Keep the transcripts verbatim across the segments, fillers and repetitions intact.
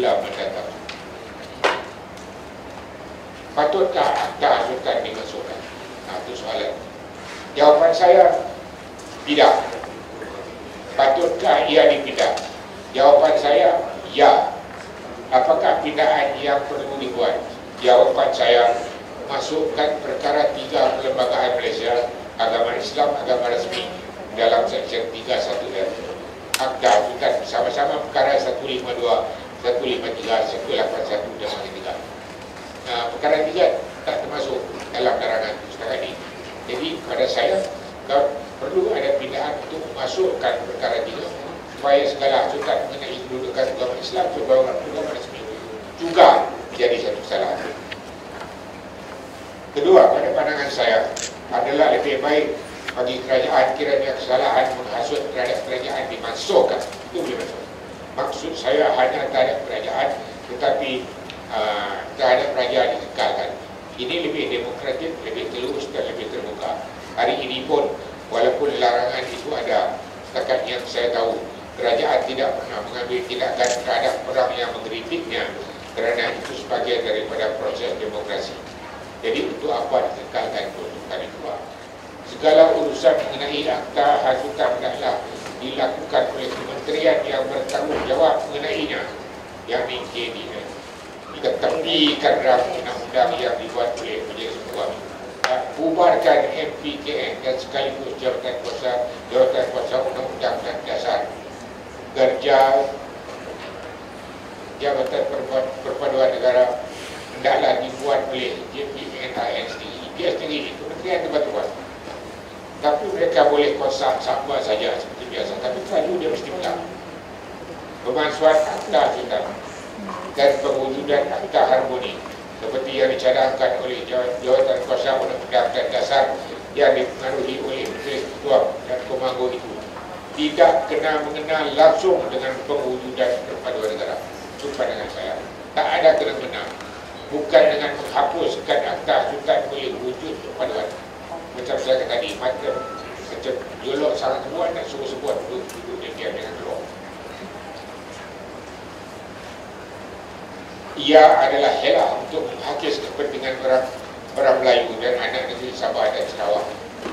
bulan mendatang. Patutkah akta hasutan dimasukkan? Nah, itu soalan. Jawapan saya, tidak. Patutkah ia dipindah? Jawapan saya, ya. Apakah pindaan yang perlu dibuat? Jawapan saya, masukkan perkara tiga Perlembagaan Malaysia, agama Islam, agama rasmi dalam Seksyen tiga satu F. Akta hasutan bersama-sama perkara seratus lima puluh dua, seratus lima puluh tiga, seratus lapan puluh satu dan tiga. Nah, perkara tiga tak termasuk dalam larangan setakat ini. Jadi pada saya, perlu ada pindaan untuk memasukkan perkara tiga supaya segala hasutan mengenai kedudukan agama Islam sebagai agama rasmi juga jadi satu kesalahan. Kedua, pada pandangan saya adalah lebih baik bagi kerajaan kiranya kesalahan menghasut terhadap kerajaan dimasukkan. Itu boleh masuk. Maksud saya hanya terhadap kerajaan, tetapi uh, terhadap kerajaan dikekalkan. Ini lebih demokratik, lebih telus dan lebih terbuka. Hari ini pun walaupun larangan itu ada, setakat yang saya tahu, kerajaan tidak pernah mengambil tindakan terhadap orang yang mengkritiknya, kerana itu sebagian daripada proses demokrasi. Jadi untuk apa dikekalkan peruntukan itu? Segala urusan mengenai akta hasutan hendaklah dilakukan oleh kementerian yang bertanggungjawab mengenainya, yang di K D N. Diketepikan draft undang-undang yang dibuat oleh Majlis Suruh. Bubarkan M P K N dan sekaligus jawatan kuasa jawatan kuasa undang-undang dan dasar. Kerja Jabatan Perpaduan Negara hendaklah dibuat oleh J P N I N sendiri. Dia sendiri kementerian tempat-tempat. Tapi mereka boleh kosak sama saja seperti biasa. Tapi selalu dia mesti menang. Pemansuhan akta hasutan dan pewujudan akta harmoni seperti yang dicadangkan oleh Jawatan Kuasa Undang-Undang dan Dasar yang dipengaruhi oleh Menteri Ketua dan Komando itu tidak kena mengenal langsung dengan pewujudan perpaduan negara. Itu pandangan saya. Tak ada kena-mena. Bukan dengan menghapuskan akta hasutan boleh wujud perpaduan. Macam saya kata tadi, macam macam dialog sangat kuat dan suruh-suruh duduk dia diam dengan keluar. Ia adalah helah untuk menghakis kepentingan orang orang Melayu dan anak negeri Sabah dan Sarawak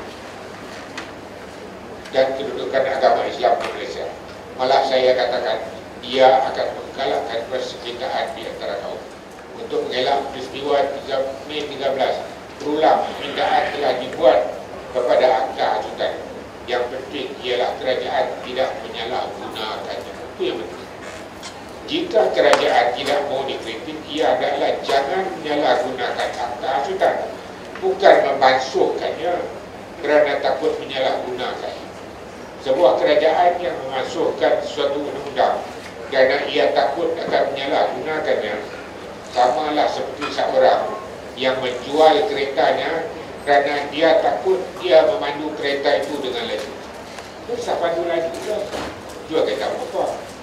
dan kedudukan agama Islam di Malaysia. Malah saya katakan ia akan menggalakkan persekitaan di antara kaum. Untuk mengelak peristiwa Mei tiga belas berulang, pindaan telah dibuat kepada akta hasutan. Yang penting ialah kerajaan tidak menyalahgunakannya. Itu yang penting. Jika kerajaan tidak mau dikritik, ia adalah jangan menyalahgunakan akta hasutan, bukan membasuhkannya kerana takut menyalahgunakan. Sebuah kerajaan yang memasukkan suatu undang-undang kerana ia takut akan menyalahgunakannya, samalah seperti seorang yang menjual keretanya kerana dia takut dia memandu kereta itu dengan laju. Terus apa pandu laju? Jual kereta apa?